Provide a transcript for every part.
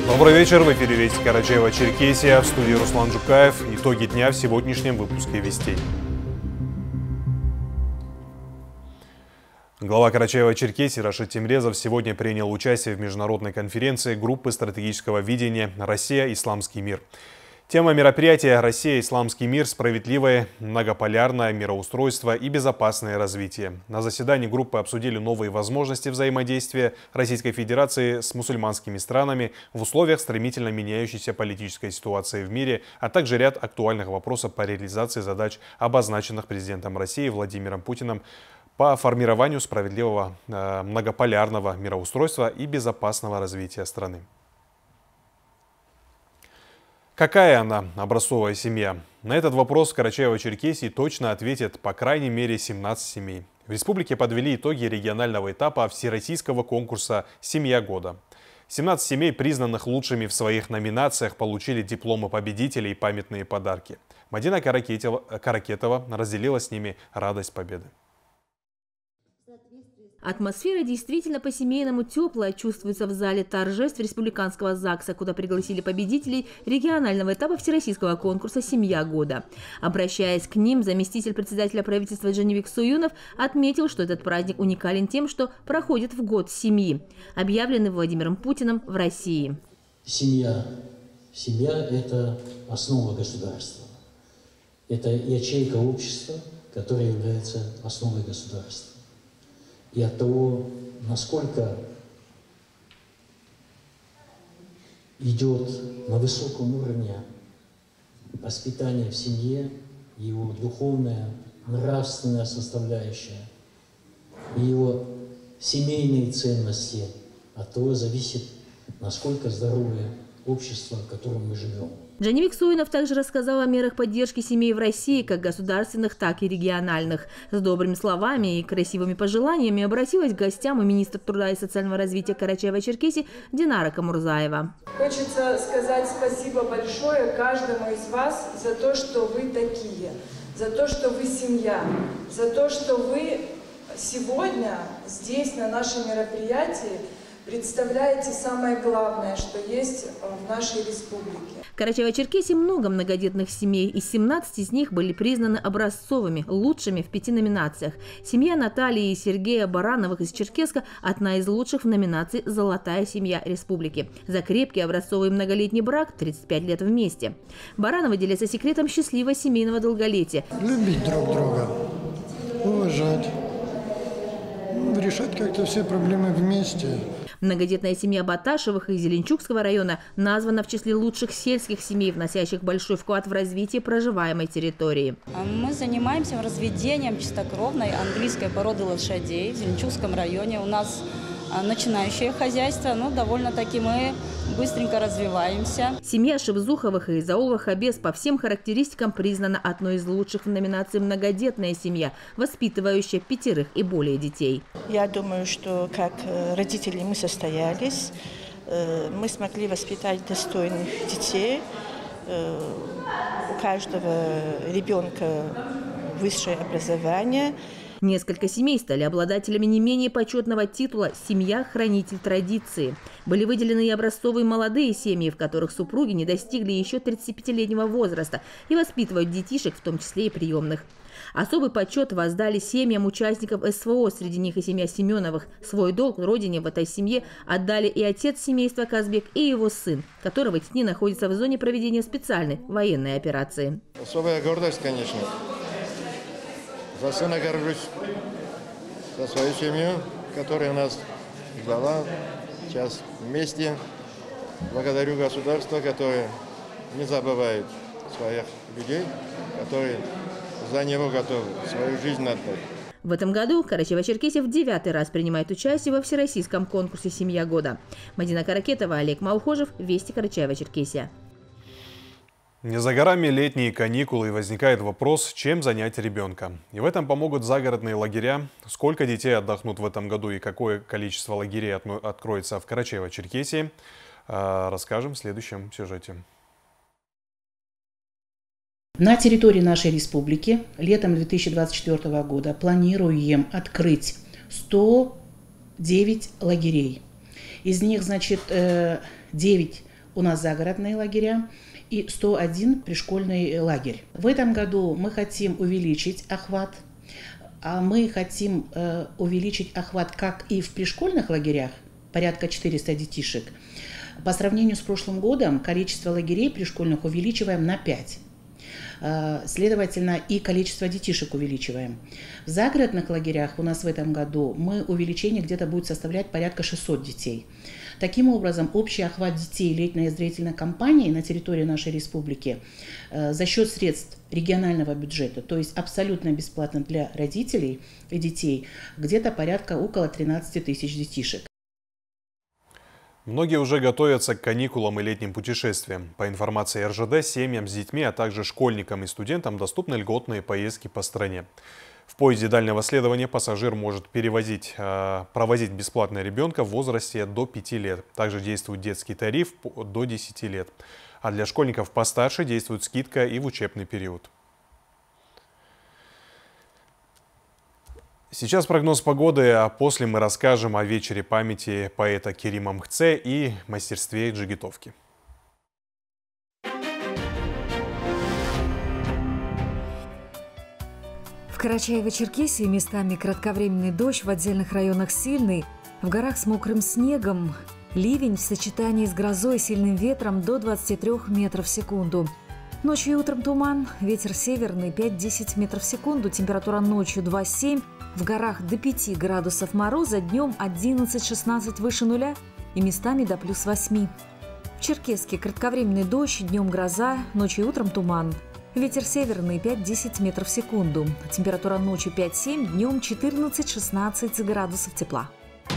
Добрый вечер, в эфире Вести Карачаево-Черкесия, в студии Руслан Жукаев. Итоги дня в сегодняшнем выпуске «Вестей». Глава Карачаево-Черкесии Рашид Темрезов сегодня принял участие в международной конференции группы стратегического видения «Россия. Исламский мир». Тема мероприятия «Россия. Исламский мир. Справедливое, многополярное мироустройство и безопасное развитие». На заседании группы обсудили новые возможности взаимодействия Российской Федерации с мусульманскими странами в условиях стремительно меняющейся политической ситуации в мире, а также ряд актуальных вопросов по реализации задач, обозначенных президентом России Владимиром Путиным по формированию справедливого, многополярного мироустройства и безопасного развития страны. Какая она, образцовая семья? На этот вопрос в Карачаево-Черкесии точно ответят по крайней мере 17 семей. В республике подвели итоги регионального этапа всероссийского конкурса «Семья года». 17 семей, признанных лучшими в своих номинациях, получили дипломы победителей и памятные подарки. Мадина Каракетова разделила с ними радость победы. Атмосфера действительно по-семейному теплая чувствуется в зале торжеств Республиканского ЗАГСа, куда пригласили победителей регионального этапа всероссийского конкурса «Семья года». Обращаясь к ним, заместитель председателя правительства Джанибек Суюнов отметил, что этот праздник уникален тем, что проходит в год семьи, объявленный Владимиром Путиным в России. Семья. Семья – это основа государства. Это ячейка общества, которая является основой государства. И от того, насколько идет на высоком уровне воспитание в семье, его духовная, нравственная составляющая, и его семейные ценности, от того зависит, насколько здоровое общество, в котором мы живем. Джанибек Суюнов также рассказал о мерах поддержки семей в России, как государственных, так и региональных. С добрыми словами и красивыми пожеланиями обратилась к гостям и министр труда и социального развития Карачаево-Черкесии Динара Камурзаева. Хочется сказать спасибо большое каждому из вас за то, что вы такие, за то, что вы семья, за то, что вы сегодня здесь, на нашем мероприятии, представляете самое главное, что есть в нашей республике. В Карачаево-Черкесии много многодетных семей, и 17 из них были признаны образцовыми, лучшими в 5 номинациях. Семья Натальи и Сергея Барановых из Черкесска – одна из лучших в номинации «Золотая семья республики». За крепкий образцовый многолетний брак 35 лет вместе. Барановы делятся секретом счастливого семейного долголетия. Любить друг друга, уважать, решать как-то все проблемы вместе. Многодетная семья Баташевых из Зеленчукского района названа в числе лучших сельских семей, вносящих большой вклад в развитие проживаемой территории. Мы занимаемся разведением чистокровной английской породы лошадей в Зеленчукском районе. У нас начинающее хозяйство, но довольно-таки мы быстренько развиваемся. Семья Шевзуховых и Заулах Абес по всем характеристикам признана одной из лучших в номинации «Многодетная семья», воспитывающая 5 и более детей. Я думаю, что как родители мы состоялись, мы смогли воспитать достойных детей. У каждого ребенка высшее образование. Несколько семей стали обладателями не менее почетного титула «Семья-хранитель традиции». Были выделены и образцовые молодые семьи, в которых супруги не достигли еще 35-летнего возраста и воспитывают детишек, в том числе и приемных. Особый почет воздали семьям участников СВО, среди них и семья Семеновых. Свой долг родине в этой семье отдали и отец семейства Казбек, и его сын, который в эти дни находится в зоне проведения специальной военной операции. Особая гордость, конечно. За сына горжусь, за свою семью, которая у нас ждала сейчас вместе. Благодарю государство, которое не забывает своих людей, которые за него готовы свою жизнь отдать. В этом году Карачаево-Черкесия в 9-й раз принимает участие во всероссийском конкурсе «Семья года». Мадина Каракетова, Олег Маухожев, Вести Карачаево-Черкесия. Не за горами летние каникулы, и возникает вопрос, чем занять ребенка. И в этом помогут загородные лагеря. Сколько детей отдохнут в этом году и какое количество лагерей откроется в Карачаево-Черкесии, расскажем в следующем сюжете. На территории нашей республики летом 2024 года планируем открыть 109 лагерей. Из них, 9 у нас загородные лагеря и 101 пришкольный лагерь. В этом году мы хотим увеличить охват. Мы хотим увеличить охват как и в пришкольных лагерях, порядка 400 детишек. По сравнению с прошлым годом количество лагерей пришкольных увеличиваем на 5. Следовательно, и количество детишек увеличиваем. В загородных лагерях у нас в этом году увеличение где-то будет составлять порядка 600 детей. Таким образом, общий охват детей летней оздоровительной кампании на территории нашей республики за счет средств регионального бюджета, то есть абсолютно бесплатно для родителей и детей, где-то порядка около 13 тысяч детишек. Многие уже готовятся к каникулам и летним путешествиям. По информации РЖД, семьям с детьми, а также школьникам и студентам доступны льготные поездки по стране. В поезде дальнего следования пассажир может провозить бесплатно ребенка в возрасте до 5 лет. Также действует детский тариф до 10 лет. А для школьников постарше действует скидка и в учебный период. Сейчас прогноз погоды, а после мы расскажем о вечере памяти поэта Керима Мхце и мастерстве джигитовки. В Карачаево-Черкесии местами кратковременный дождь, в отдельных районах сильный, в горах с мокрым снегом, ливень в сочетании с грозой и сильным ветром до 23 метров в секунду. Ночью и утром туман, ветер северный 5-10 метров в секунду, температура ночью 2-7, в горах до 5 градусов мороза, днем 11-16 выше нуля и местами до +8. В Черкесске кратковременный дождь, днем гроза, ночью и утром туман. Ветер северный 5-10 метров в секунду, температура ночью 5-7, днем 14-16 градусов тепла.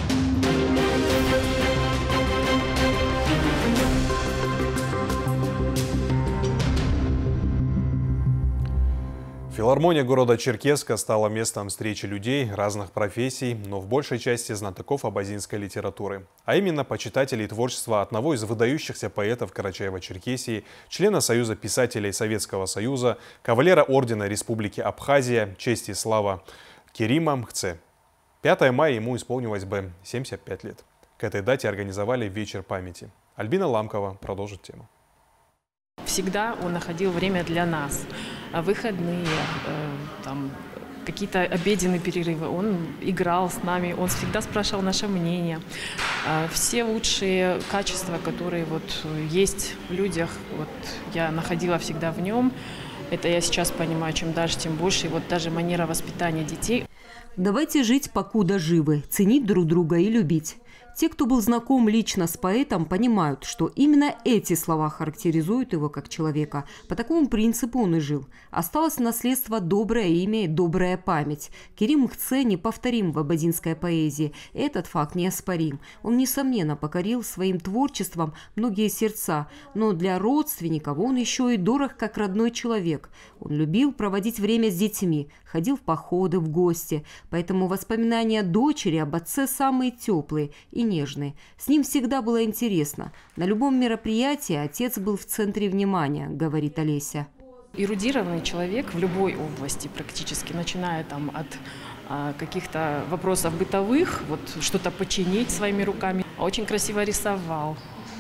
Филармония города Черкесска стала местом встречи людей разных профессий, но в большей части знатоков абазинской литературы. А именно почитателей творчества одного из выдающихся поэтов Карачаево-Черкесии, члена Союза писателей Советского Союза, кавалера ордена Республики Абхазия, честь и слава Керима Мхце. 5 мая ему исполнилось бы 75 лет. К этой дате организовали вечер памяти. Альбина Ламкова продолжит тему. Всегда он находил время для нас. Выходные, какие-то обеденные перерывы. Он играл с нами, он всегда спрашивал наше мнение. Все лучшие качества, которые есть в людях, я находила всегда в нем. Это я сейчас понимаю, чем дальше, тем больше. И даже манера воспитания детей. Давайте жить, покуда живы, ценить друг друга и любить. Те, кто был знаком лично с поэтом, понимают, что именно эти слова характеризуют его как человека. По такому принципу он и жил. Осталось наследство доброе имя и добрая память. Керим Мхце неповторим в абазинской поэзии. Этот факт неоспорим. Он, несомненно, покорил своим творчеством многие сердца, но для родственников он еще и дорог как родной человек. Он любил проводить время с детьми, ходил в походы, в гости. Поэтому воспоминания дочери об отце самые теплые и нежные. С ним всегда было интересно. На любом мероприятии отец был в центре внимания, говорит Олеся. Эрудированный человек в любой области практически, начиная от каких-то вопросов бытовых, что-то починить своими руками. Очень красиво рисовал.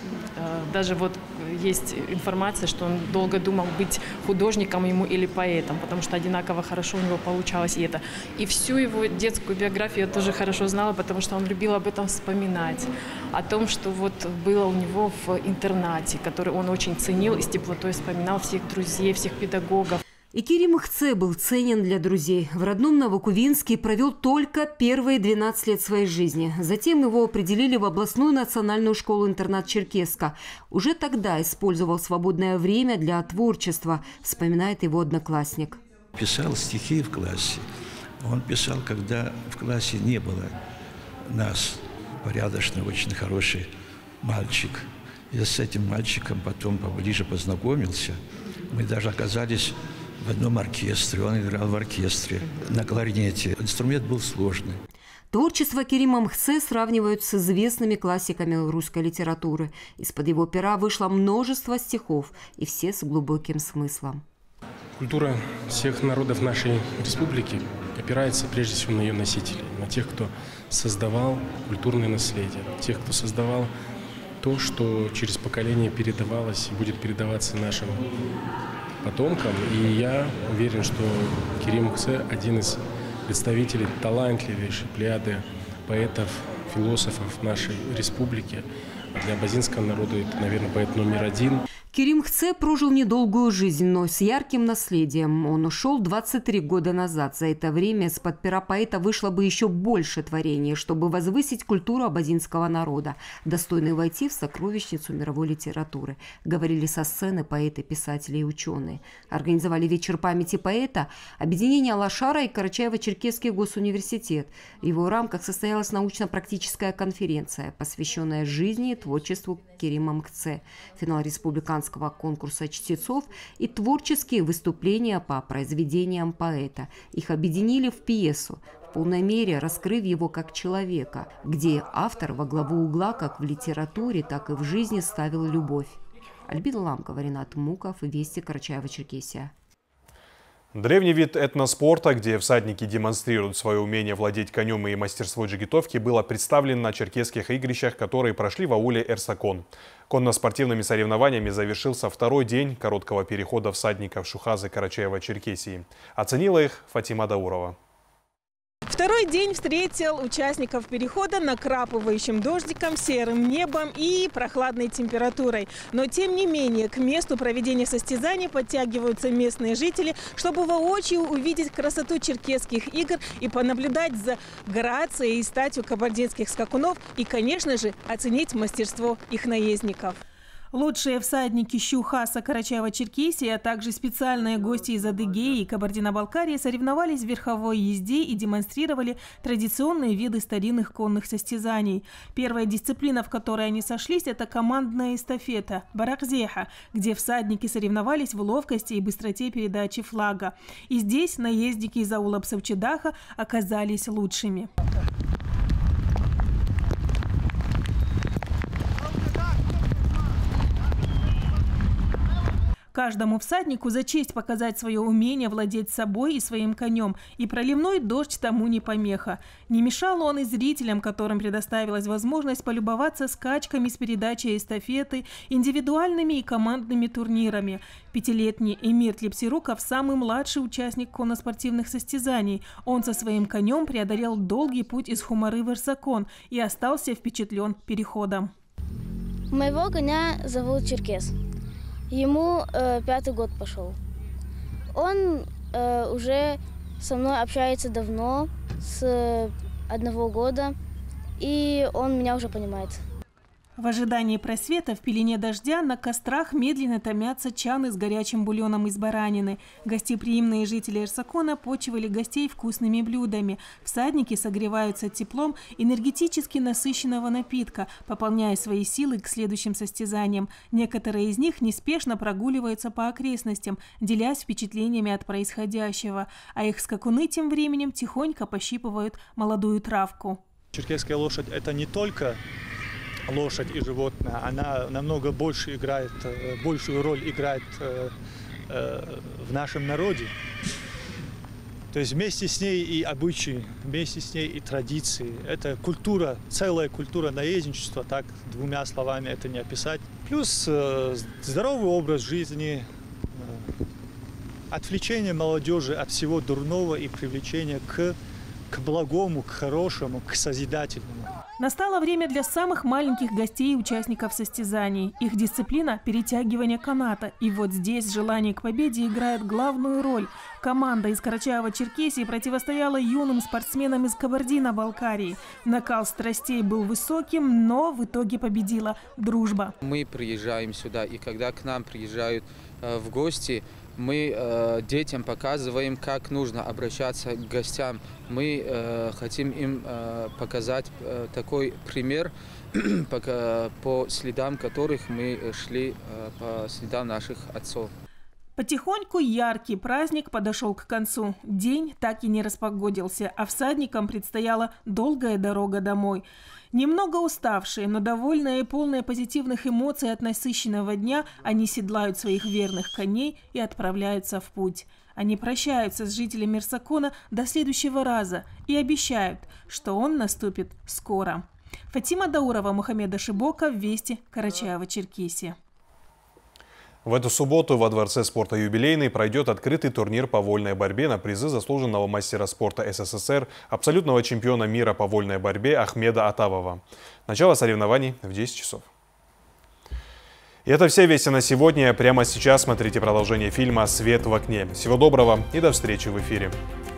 Даже есть информация, что он долго думал, быть художником ему или поэтом, потому что одинаково хорошо у него получалось и это. И всю его детскую биографию я тоже хорошо знала, потому что он любил об этом вспоминать. О том, что было у него в интернате, который он очень ценил и с теплотой вспоминал всех друзей, всех педагогов. И Керим Мхце был ценен для друзей. В родном Новокувинске провел только первые 12 лет своей жизни. Затем его определили в областную национальную школу-интернат Черкесска. Уже тогда использовал свободное время для творчества, вспоминает его одноклассник. Писал стихи в классе. Он писал, когда в классе не было нас. Порядочный, очень хороший мальчик. Я с этим мальчиком потом поближе познакомился. Мы даже оказались в одном оркестре, он играл в оркестре на кларнете. Инструмент был сложный. Творчество Керима Мхце сравнивают с известными классиками русской литературы. Из-под его пера вышло множество стихов, и все с глубоким смыслом. Культура всех народов нашей республики опирается прежде всего на ее носителей, на тех, кто создавал культурное наследие, тех, кто создавал то, что через поколение передавалось и будет передаваться нашим потомкам. И я уверен, что Керим Мукце один из представителей талантливейшей плеяды поэтов, философов нашей республики. Для абазинского народа это, наверное, поэт номер один. Керим Мукце прожил недолгую жизнь, но с ярким наследием. Он ушел 23 года назад. За это время из-под пера поэта вышло бы еще больше творений, чтобы возвысить культуру абазинского народа, достойный войти в сокровищницу мировой литературы. Говорили со сцены поэты, писатели и ученые. Организовали вечер памяти поэта объединение Алашара и Карачаево-Черкесский госуниверситет. В его рамках состоялась научно-практическая конференция, посвященная жизни и творчеству Керима Мукце. Финал республиканского конкурса чтецов и творческие выступления по произведениям поэта. Их объединили в пьесу, в полной мере раскрыв его как человека, где автор во главу угла как в литературе, так и в жизни ставил любовь. Альбина Ламкова, Ренат Муков, Вести, Карачаево-Черкесия. Древний вид этноспорта, где всадники демонстрируют свое умение владеть конем и мастерство джигитовки, было представлено на черкесских игрищах, которые прошли в ауле Эрсакон. Конно-спортивными соревнованиями завершился второй день короткого перехода всадников Шухазы Карачаева-Черкесии. Оценила их Фатима Даурова. Второй день встретил участников перехода накрапывающим дождиком, серым небом и прохладной температурой. Но тем не менее к месту проведения состязаний подтягиваются местные жители, чтобы воочию увидеть красоту черкесских игр и понаблюдать за грацией и статью кабардинских скакунов и, конечно же, оценить мастерство их наездников. Лучшие всадники Шухаза Карачаева-Черкесии, а также специальные гости из Адыгеи и Кабардино-Балкарии соревновались в верховой езде и демонстрировали традиционные виды старинных конных состязаний. Первая дисциплина, в которой они сошлись, это командная эстафета – баракзеха, где всадники соревновались в ловкости и быстроте передачи флага. И здесь наездники из аула Псавчедаха оказались лучшими. Каждому всаднику за честь показать свое умение владеть собой и своим конем, и проливной дождь тому не помеха. Не мешал он и зрителям, которым предоставилась возможность полюбоваться скачками с передачей эстафеты, индивидуальными и командными турнирами. Пятилетний Эмир Тлепсируков – самый младший участник конноспортивных состязаний. Он со своим конем преодолел долгий путь из Хумары в Эрсакон и остался впечатлен переходом. Моего коня зовут Черкес. Ему 5-й год пошел. Он уже со мной общается давно, с 1 года, и он меня уже понимает. В ожидании просвета в пелене дождя на кострах медленно томятся чаны с горячим бульоном из баранины. Гостеприимные жители Эрсакона почивали гостей вкусными блюдами. Всадники согреваются теплом энергетически насыщенного напитка, пополняя свои силы к следующим состязаниям. Некоторые из них неспешно прогуливаются по окрестностям, делясь впечатлениями от происходящего, а их скакуны тем временем тихонько пощипывают молодую травку. Черкесская лошадь – это не только лошадь и животное, она намного больше играет, большую роль играет в нашем народе. То есть вместе с ней и обычаи, вместе с ней и традиции. Это культура, целая культура наездничества, так двумя словами это не описать. Плюс здоровый образ жизни, отвлечение молодежи от всего дурного и привлечение к благому, к хорошему, к созидательному. Настало время для самых маленьких гостей и участников состязаний. Их дисциплина – перетягивание каната. И вот здесь желание к победе играет главную роль. Команда из Карачаева-Черкесии противостояла юным спортсменам из Кабардино-Балкарии. Накал страстей был высоким, но в итоге победила дружба. Мы приезжаем сюда, и когда к нам приезжают в гости, мы детям показываем, как нужно обращаться к гостям. Мы хотим им показать такой пример, по следам которых мы шли, по следам наших отцов. Потихоньку яркий праздник подошел к концу. День так и не распогодился, а всадникам предстояла долгая дорога домой. Немного уставшие, но довольные и полные позитивных эмоций от насыщенного дня, они седлают своих верных коней и отправляются в путь. Они прощаются с жителями Эрсакона до следующего раза и обещают, что он наступит скоро. Фатима Даурова, Мухаммед Ашибока, Вести, Карачаево-Черкесия. В эту субботу во Дворце спорта «Юбилейный» пройдет открытый турнир по вольной борьбе на призы заслуженного мастера спорта СССР, абсолютного чемпиона мира по вольной борьбе Ахмеда Атавова. Начало соревнований в 10 часов. И это все вести на сегодня. Прямо сейчас смотрите продолжение фильма «Свет в окне». Всего доброго и до встречи в эфире.